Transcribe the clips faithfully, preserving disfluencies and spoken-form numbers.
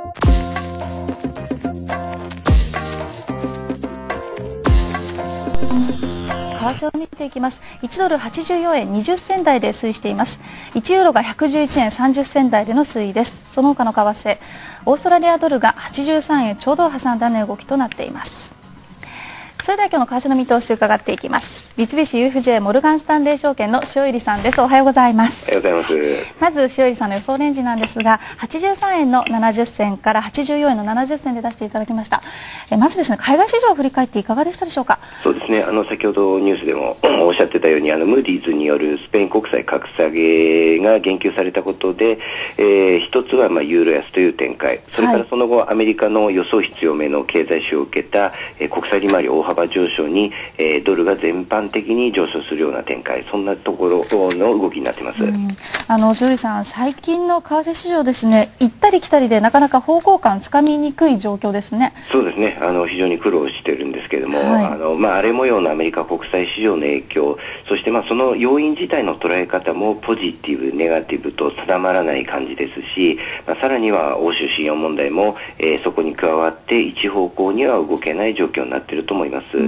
為替を見ていきます。いちドルはちじゅうよんえんにじゅっせん台で推移しています。いちユーロがひゃくじゅういちえんさんじゅっせん台での推移です。その他の為替、オーストラリアドルがはちじゅうさんえんちょうどを挟んだ値動きとなっています。それでは今日の為替の見通しを伺っていきます。三菱 ユーエフジェー モルガンスタンレー証券の塩入さんです。おはようございます。 おはようございます。 まず塩入さんの予想レンジなんですが、はちじゅうさんえんのななじゅっせんからはちじゅうよんえんのななじゅっせんで出していただきました。えまずですね、海外市場を振り返っていかがでしたでしょうか。 そうですね、あの先ほどニュースでもおっしゃってたように、あのムーディーズによるスペイン国債格下げが言及されたことで、えー、一つはまあユーロ安という展開、それからその後、はい、アメリカの予想必要目の経済指標を受けた、えー、国債利回り大幅上昇に、えー、ドルが全般的に上昇するような展開、そんなところの動きになっています。うん、 あの塩入さん、最近の為替市場ですね、行ったり来たりでなかなか方向感つかみにくい状況ですね。 そうですね、あの非常に苦労しているんですけれども、はい、あのまあ、荒れ模様のアメリカ国債市場の影響、そしてまあその要因自体の捉え方もポジティブ、ネガティブと定まらない感じですし、まあ、さらには欧州信用問題も、えー、そこに加わって一方向には動けない状況になっていると思います。うん、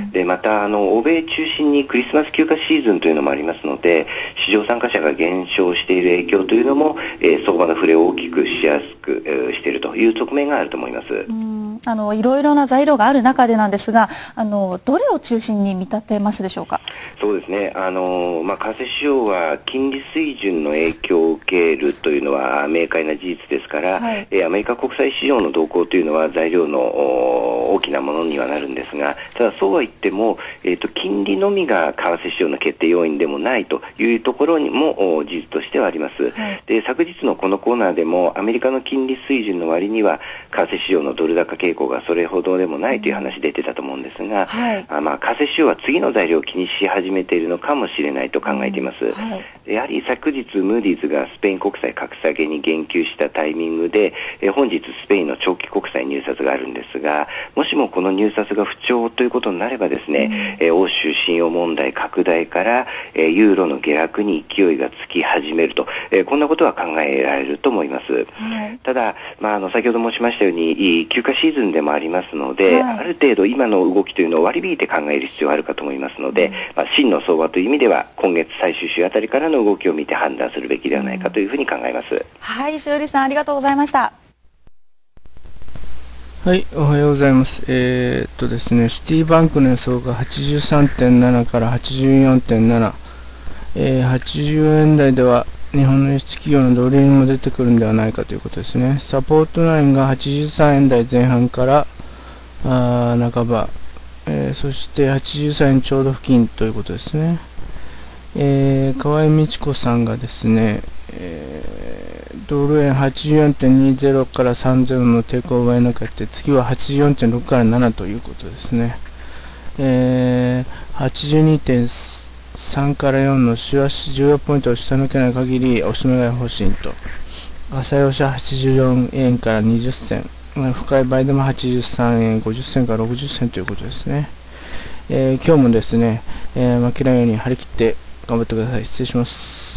でまたあの欧米中心にクリスマス休暇シーズンというのもありますので、市場参加者が減少している影響というのも、えー、相場の触れを大きくしやすく、えー、しているという側面があると思います。うん、 あのいろいろな材料がある中でなんですが、あのどれを中心に見立てますでしょうか。 そうですね、あのまあ、為替市場は金利水準の影響を受けるというのは明快な事実ですから、はい、えー、アメリカ国債市場の動向というのは材料の大きなものにはなるんですが、ただそうは言っても、えーと、金利のみが為替市場の決定要因でもないというところにも事実としてはあります。はい、で昨日のこのコーナーでもアメリカの金利水準の割には為替市場のドル高傾向がそれほどでもないという話出てたと思うんですが、はい、あまあ、為替市場は次の材料を気にし始めているのかもしれないと考えています。はい、やはり昨日ムーディーズがスペイン国債格下げに言及したタイミングで、え本日スペインの長期国債入札があるんですが、もしもこの入札が不調ということになればですね、うん、え欧州信用問題拡大から、えユーロの下落に勢いがつき始めると、えこんなことは考えられると思います。はい、ただ、まあ、あの先ほど申しましたように休暇シーズンでもありますので、はい、ある程度今の動きというのを割り引いて考える必要があるかと思いますので、うん、まあ、真の相場という意味では今月最終週あたりからの動きを見て判断するべきではないかというふうに考えます。うん、 はい、塩入さんありがとうございました。 はい、おはようございます。えー、っとですね、シティバンクの予想が はちじゅうさんてんなな から はちじゅうよんてんなな、えー、はちじゅうえん台では日本の輸出企業のドル円も出てくるんではないかということですね。サポートラインがはちじゅうさんえん台前半からあ半ば、えー、そしてはちじゅうさんえんちょうど付近ということですね。えー、河合美智子さんがですね、えー、ドル円 はちじゅうよんてんにじゅう からさんじゅうの抵抗を上抜けて、次は はちじゅうよんてんろく からななということですね。えー、はちじゅうにてんさん からよんの週足じゅうよんポイントを下抜けない限りおしめ買い方針と、朝寄しははちじゅうよんえんからにじゅっせん、まあ、深い場合でもはちじゅうさんえんごじゅっせんからろくじゅっせんということですね。えー、今日もですね、えー、負けないように張り切って頑張ってください。失礼します。